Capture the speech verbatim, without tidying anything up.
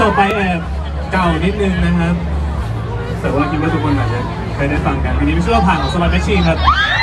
ต่อไปแอบเก่านิดนึงนะครับแต่ว่าคิดว่าทุกคนอาจจะเคยได้ฟังกันทีนี้ไม่ใช่ว่าผ่านของสมาร์ทแมชชีนครับ